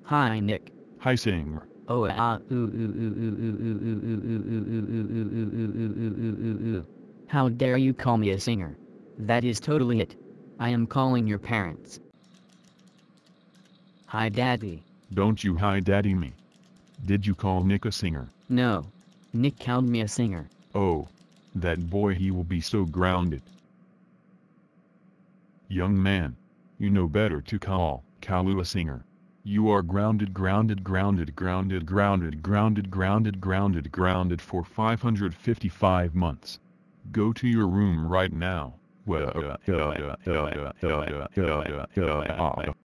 Hi Nick. Hi singer. Oh ooh. How dare you call me a singer? That is totally it. I am calling your parents. Hi daddy. Don't you hi daddy me. Did you call Nick a singer? No. Nick called me a singer. Oh. That boy, he will be so grounded. Young man. You know better to call Caillou a singer. You are grounded for 555 months. Go to your room right now.